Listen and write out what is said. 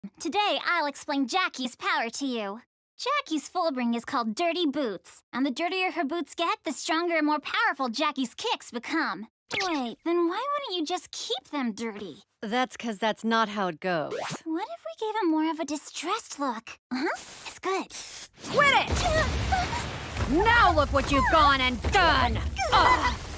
Today, I'll explain Jackie's power to you. Jackie's full bring is called Dirty Boots, and the dirtier her boots get, the stronger and more powerful Jackie's kicks become. Wait, then why wouldn't you just keep them dirty? That's 'cause that's not how it goes. What if we gave him more of a distressed look? It's good. Quit it! Now look what you've gone and done! Ugh.